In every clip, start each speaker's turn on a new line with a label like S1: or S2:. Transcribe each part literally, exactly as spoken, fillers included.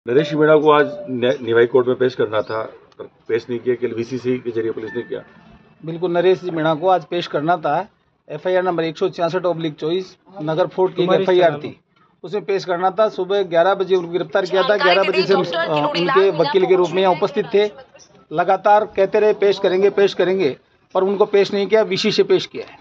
S1: नरेश मीणा को आज निवाई कोर्ट में पेश करना था, पर पेश नहीं किया कि वीसीसी के जरिए पुलिस ने किया। बिल्कुल,
S2: नरेश मीणा को आज पेश करना था। एफआईआर नंबर एक सौ छियासठ ऑब्लिक चौबीस नगर फोर्ट की एफआईआर थी, उसमें पेश करना था। सुबह ग्यारह बजे उनको गिरफ्तार किया था। ग्यारह बजे से उनके वकील के रूप में यहाँ उपस्थित थे। लगातार कहते रहे पेश करेंगे पेश करेंगे, पर उनको पेश नहीं किया, वीसी से पेश किया है।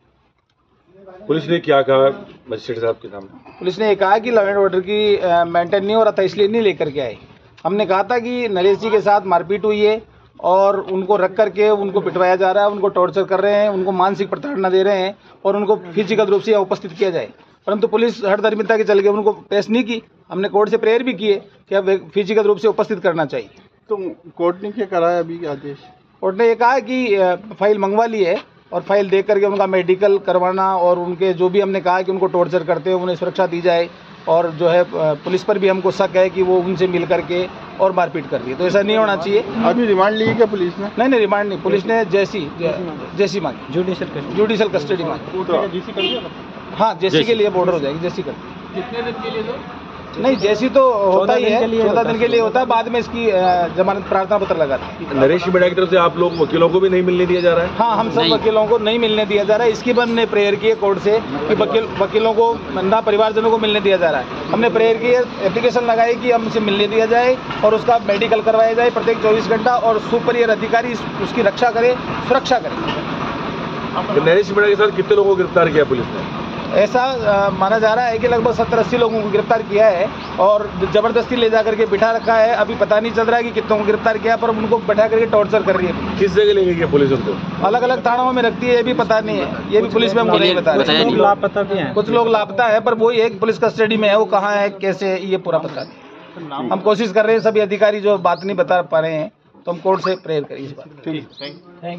S1: पुलिस ने क्या कहा मजिस्ट्रेट साहब के सामने?
S2: पुलिस ने ये कहा कि लॉ एंड ऑर्डर की मेंटेन नहीं हो रहा था, इसलिए नहीं लेकर के आए। हमने कहा था कि नरेश जी के साथ मारपीट हुई है और उनको रख करके उनको पिटवाया जा रहा है, उनको टॉर्चर कर रहे हैं, उनको मानसिक प्रताड़ना दे रहे हैं और उनको फिजिकल रूप से यहाँ उपस्थित किया जाए, परंतु पुलिस हठधर्मिता के चल के उनको पेश नहीं की। हमने कोर्ट से प्रेयर भी किए कि अब फिजिकल रूप से उपस्थित करना चाहिए।
S3: तो कोर्ट ने क्या कराया अभी आदेश?
S2: कोर्ट ने ये कहा कि फाइल मंगवा ली है और फाइल देख करके उनका मेडिकल करवाना और उनके जो भी हमने कहा कि उनको टॉर्चर करते हैं उन्हें सुरक्षा दी जाए, और जो है पुलिस पर भी हमको शक है कि वो उनसे मिल करके और मारपीट कर रही है, तो ऐसा नहीं होना चाहिए।
S3: अभी रिमांड ली क्या पुलिस ने?
S2: नहीं नहीं रिमांड नहीं, पुलिस ने जैसी जैसी मांगी,
S4: जुडिशियल कस्टडी
S2: जुडिशियल कस्टडी मांगी। हाँ, जैसी के लिए बॉर्डर हो जाएगी, जैसी कर।
S4: कितने दिन के लिए तो?
S2: नहीं, जैसी तो होता ही है, चौदह दिन के लिए होता है, बाद में इसकी जमानत प्रार्थना पत्र लगाते हैं।
S1: नरेश मीणा की तरफ से आप लोग वकीलों को भी नहीं मिलने दिया जा रहा है?
S2: हाँ, हम सब वकीलों को नहीं मिलने दिया जा रहा है। इसकी भी हमने प्रेयर की है कोर्ट से कि वकील वकीलों को ना परिवारजनों को मिलने दिया जा रहा है। हमने प्रेयर की है, एप्लीकेशन लगाई कि हमसे मिलने दिया जाए और उसका मेडिकल करवाया जाए प्रत्येक चौबीस घंटा, और सुपरियर अधिकारी उसकी रक्षा करे, सुरक्षा करे।
S1: नरेश मीणा के साथ कितने लोगों को गिरफ्तार किया पुलिस ने?
S2: ऐसा आ, माना जा रहा है कि लगभग सत्तर अस्सी लोगों को गिरफ्तार किया है और जबरदस्ती ले जाकर के बिठा रखा है। अभी पता नहीं चल रहा है कि कितनों को गिरफ्तार किया, पर उनको बैठा करके टॉर्चर कर रही है।
S1: किस जगह ले गई है पुलिस उनको?
S2: अलग अलग थानों में रखती है, ये भी पता नहीं है, ये भी पुलिस में हमको नहीं बता रहे।
S4: लापता भी हैं,
S2: कुछ लोग लापता है, पर वही एक पुलिस कस्टडी में है, वो कहाँ है कैसे है ये पूरा पता नहीं। हम कोशिश कर रहे हैं, सभी अधिकारी जो बात नहीं बता पा रहे हैं, तो हम कोर्ट से प्रेयर करें इस बात।
S3: ठीक।